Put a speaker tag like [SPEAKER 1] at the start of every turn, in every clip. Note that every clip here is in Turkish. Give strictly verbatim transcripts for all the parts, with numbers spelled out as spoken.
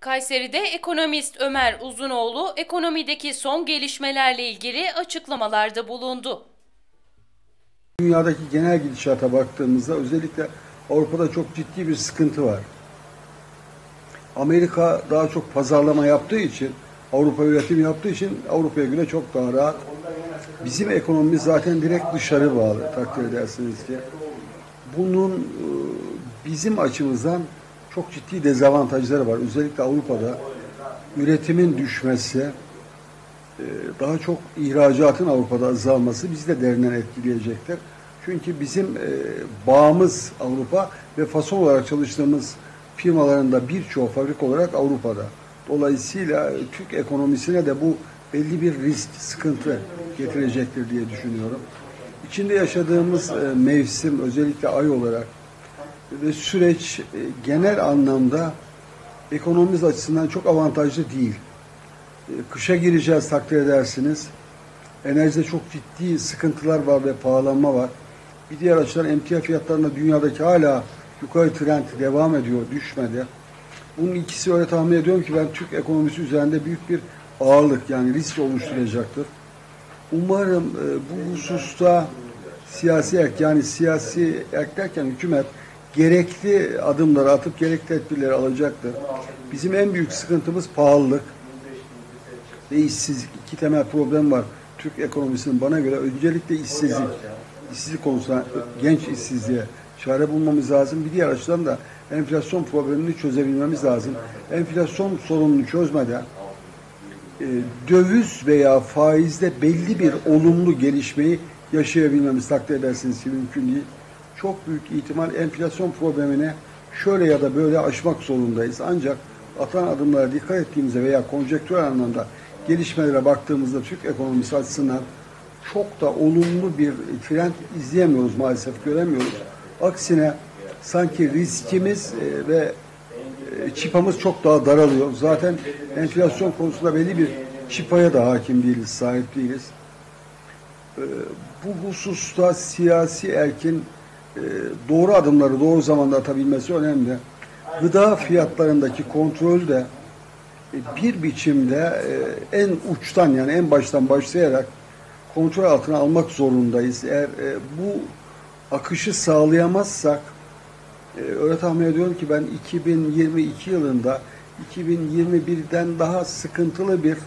[SPEAKER 1] Kayseri'de ekonomist Ömer Uzunoğlu ekonomideki son gelişmelerle ilgili açıklamalarda bulundu.
[SPEAKER 2] Dünyadaki genel gidişata baktığımızda özellikle Avrupa'da çok ciddi bir sıkıntı var. Amerika daha çok pazarlama yaptığı için, Avrupa üretim yaptığı için Avrupa'ya göre çok daha rahat. Bizim ekonomimiz zaten direkt dışarı bağlı, takdir edersiniz ki. Bunun bizim açımızdan çok ciddi dezavantajları var. Özellikle Avrupa'da üretimin düşmesi, daha çok ihracatın Avrupa'da azalması bizi de derinden etkileyecektir. Çünkü bizim bağımız Avrupa ve fason olarak çalıştığımız firmaların da birçoğu fabrik olarak Avrupa'da. Dolayısıyla Türk ekonomisine de bu belli bir risk, sıkıntı getirecektir diye düşünüyorum. İçinde yaşadığımız mevsim, özellikle ay olarak ve süreç genel anlamda ekonomimiz açısından çok avantajlı değil. Kışa gireceğiz, takdir edersiniz. Enerjide çok ciddi sıkıntılar var ve pahalanma var. Bir diğer açıdan emtia fiyatlarında dünyadaki hala yukarı trend devam ediyor, düşmedi. Bunun ikisi öyle tahmin ediyorum ki ben Türk ekonomisi üzerinde büyük bir ağırlık, yani risk oluşturacaktır. Umarım e, bu hususta siyasi erk, yani siyasi erk derken hükümet gerekli adımları atıp gerekli tedbirleri alacaktır. Bizim en büyük sıkıntımız pahalılık ve işsizlik. İki temel problem var Türk ekonomisinin bana göre. Öncelikle işsizlik. İşsizlik konusunda genç işsizliğe çare bulmamız lazım. Bir diğer açıdan da enflasyon problemini çözebilmemiz lazım. Enflasyon sorununu çözmeden e, döviz veya faizde belli bir olumlu gelişmeyi yaşayabilmemiz, takdir edersiniz ki mümkün değil. Çok büyük ihtimal enflasyon problemini şöyle ya da böyle aşmak zorundayız. Ancak atılan adımlara dikkat ettiğimizde veya konjektürel anlamda gelişmelere baktığımızda Türk ekonomisi açısından çok da olumlu bir trend izleyemiyoruz maalesef, göremiyoruz. Aksine sanki riskimiz ve çıpamız çok daha daralıyor. Zaten enflasyon konusunda belli bir çıpaya da hakim değiliz, sahip değiliz. Bu hususta siyasi erkin doğru adımları doğru zamanda atabilmesi önemli. Gıda fiyatlarındaki kontrol de bir biçimde en uçtan, yani en baştan başlayarak kontrol altına almak zorundayız. Eğer bu akışı sağlayamazsak öyle tahmin ediyorum ki ben iki bin yirmi iki yılında iki bin yirmi birden daha sıkıntılı bir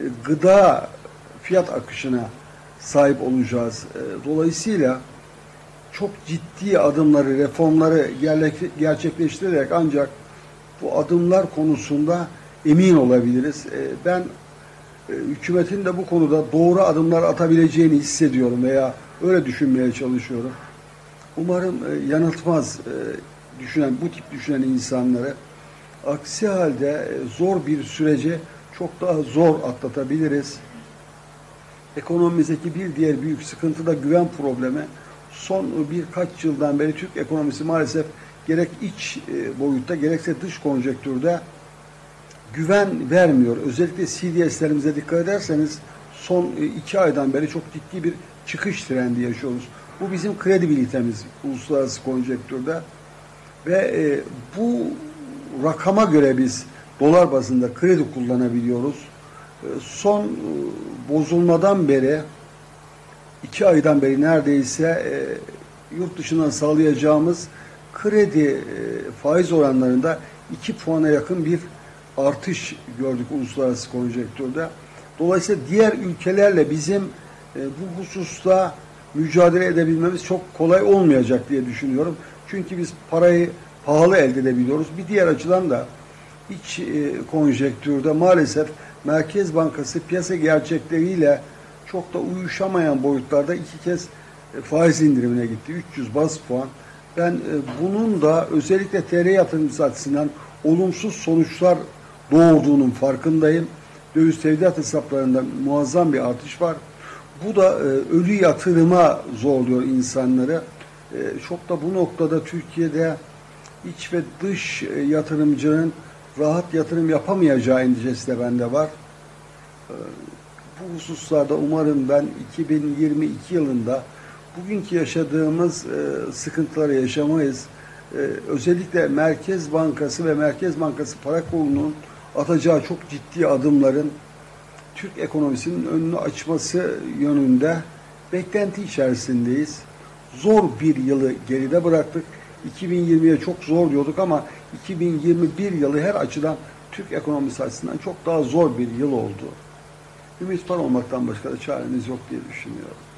[SPEAKER 2] gıda fiyat akışına sahip olacağız. Dolayısıyla çok ciddi adımları, reformları gerçekleştirerek ancak bu adımlar konusunda emin olabiliriz. Ben hükümetin de bu konuda doğru adımlar atabileceğini hissediyorum veya öyle düşünmeye çalışıyorum. Umarım yanıltmaz düşünen, bu tip düşünen insanları. Aksi halde zor bir süreci çok daha zor atlatabiliriz. Ekonomimizdeki bir diğer büyük sıkıntı da güven problemi. Son birkaç yıldan beri Türk ekonomisi maalesef gerek iç boyutta gerekse dış konjektürde güven vermiyor. Özellikle C D S'lerimize dikkat ederseniz son iki aydan beri çok ciddi bir çıkış trendi yaşıyoruz. Bu bizim kredibilitemiz uluslararası konjektürde ve e, bu rakama göre biz dolar bazında kredi kullanabiliyoruz. E, son e, bozulmadan beri iki aydan beri neredeyse e, yurt dışından sağlayacağımız kredi e, faiz oranlarında iki puana yakın bir artış gördük uluslararası konjektürde. Dolayısıyla diğer ülkelerle bizim e, bu hususta mücadele edebilmemiz çok kolay olmayacak diye düşünüyorum. Çünkü biz parayı pahalı elde edebiliyoruz. Bir diğer açıdan da iç e, konjektürde maalesef Merkez Bankası piyasa gerçekleriyle çok da uyuşamayan boyutlarda iki kez e, faiz indirimine gitti. üç yüz baz puan. Ben e, bunun da özellikle T L yatırımcısı açısından olumsuz sonuçlar doğurduğunun farkındayım. Döviz tevdiat hesaplarında muazzam bir artış var. Bu da e, ölü yatırıma zorluyor insanları. E, çok da bu noktada Türkiye'de iç ve dış e, yatırımcının rahat yatırım yapamayacağı endişesi de bende var. E, bu hususlarda umarım ben iki bin yirmi iki yılında bugünkü yaşadığımız e, sıkıntıları yaşamayız. E, özellikle Merkez Bankası ve Merkez Bankası Para Kurulu'nun atacağı çok ciddi adımların Türk ekonomisinin önünü açması yönünde beklenti içerisindeyiz. Zor bir yılı geride bıraktık. iki bin yirmiye çok zor diyorduk ama iki bin yirmi bir yılı her açıdan Türk ekonomisi açısından çok daha zor bir yıl oldu. Ümit var olmaktan başka da çaremiz yok diye düşünüyorum.